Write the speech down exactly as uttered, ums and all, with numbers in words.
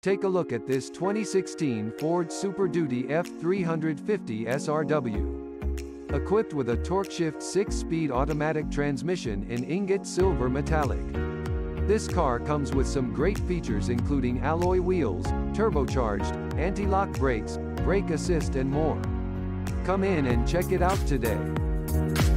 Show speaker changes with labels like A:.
A: Take a look at this twenty sixteen Ford Super Duty F three fifty S R W. Equipped with a TorqueShift six-speed automatic transmission in ingot silver metallic. This car comes with some great features including alloy wheels, turbocharged, anti-lock brakes, brake assist and more. Come in and check it out today.